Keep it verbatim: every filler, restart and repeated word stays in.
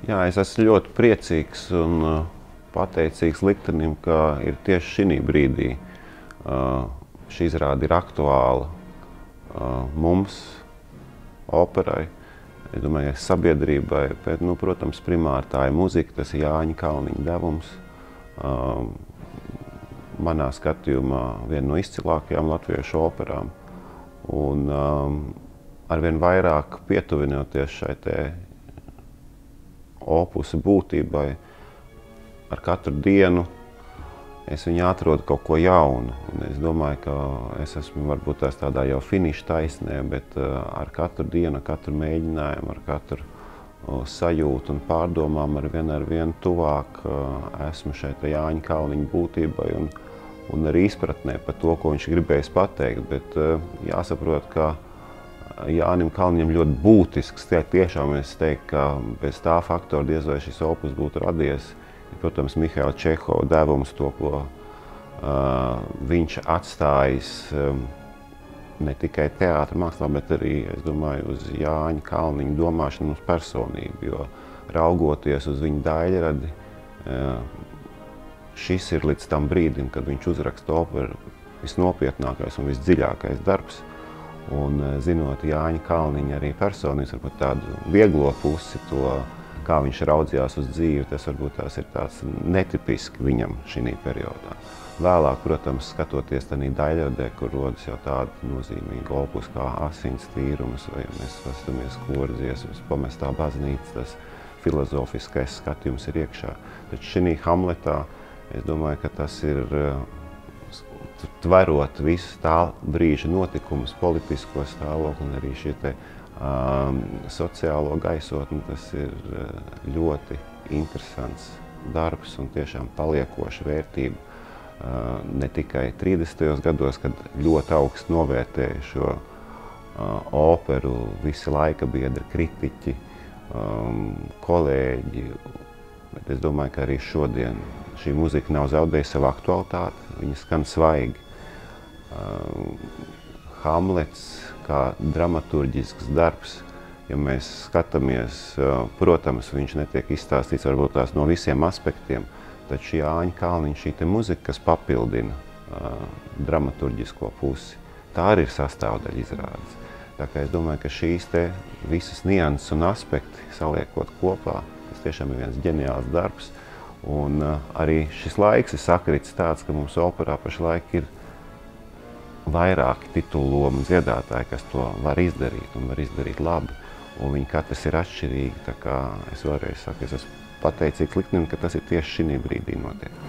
Jā, es esmu ļoti priecīgs un uh, pateicīgs liktenim, ka ir tieši šī brīdī uh, šī izrāde ir aktuāla uh, mums, operai, es domāju, sabiedrībai, bet, nu, protams, primāri tā ir muzika, tas ir Jāņa Kalniņa devums. Uh, manā skatījumā viena no izcilākajām latviešu operām. Un um, arvien vairāk pietuvinoties šai te opusa būtībai, ar katru dienu es viņu atrodu kaut ko jaunu. Un es domāju, ka es esmu varbūt tās tādā jau finiša taisnē, bet uh, ar katru dienu, ar katru mēģinājumu, ar katru uh, sajūtu un pārdomām ar vien ar vien tuvāk uh, esmu šai te Jāņa Kalniņa būtībai un, un arī izpratnē par to, ko viņš gribējis pateikt. Bet uh, jāsaprot, ka Jānim Kalniņam ļoti būtisks, tie tiešām es teiktu, ka bez tā faktora diez vai šis opus būtu radies. Protams, Mihaila Čehova devums, to, ko uh, viņš atstājis um, ne tikai teātra mākslā, bet arī, es domāju, uz Jāņa Kalniņa domāšanu uz personību, jo raugoties uz viņa daļradi, uh, šis ir līdz tam brīdim, kad viņš uzraksta operu visnopietnākais un visdziļākais darbs. Un zinot Jāņa Kalniņa arī personības, varbūt tādu vieglo pusi, to, kā viņš raudzījās uz dzīvi, tas varbūt tās ir tāds netipiski viņam šī periodā. Vēlāk, protams, skatoties tādā daļradē, kur rodas jau tāda nozīmīga opus kā Asins tīrums, vai mēs paskatāmies kordziesmas, Pamestā baznīca, tas filozofiskais skatījums ir iekšā. Taču šī Hamletā, es domāju, ka tas ir tverot visu tā brīža notikumus, politisko stāvokli un arī šie te um, sociālo gaisotni, tas ir ļoti interesants darbs un tiešām paliekoša vērtība. Uh, ne tikai trīsdesmitajos gados, kad ļoti augstu novērtēja šo uh, operu, visi laika biedri, kritiķi, um, kolēģi, bet es domāju, ka arī šodien šī muzika nav zaudējusi savu aktualitāti, viņa skan svaigi. Uh, Hamlets kā dramaturģisks darbs, ja mēs skatāmies, uh, protams, viņš netiek izstāstīts varbūt tās no visiem aspektiem, taču Jāņa Kalniņa šī te muzika, kas papildina uh, dramaturģisko pusi, tā arī ir sastāvdaļa izrādes. Tā kā es domāju, ka šīs te visas nianses un aspekti saliekot kopā, tas tiešām ir viens ģeniāls darbs. Un uh, arī šis laiks ir sakrits tāds, ka mums operā pašlaik ir vairāki titulu lomu dziedātāji, kas to var izdarīt un var izdarīt labi. Un viņi katrs ir atšķirīgi, tā kā es vēlreiz saku, es esmu pateicīgs liktenim, ka tas ir tieši šī brīdī notiek.